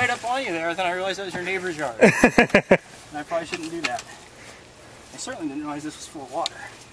right up on you there, then I realized that was your neighbor's yard. And I probably shouldn't do that. I certainly didn't realize this was full of water.